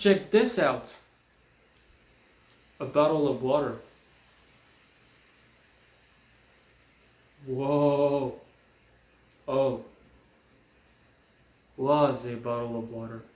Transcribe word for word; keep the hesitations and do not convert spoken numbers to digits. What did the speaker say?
Check this out. A bottle of water. Whoa. Oh. Was a bottle of water.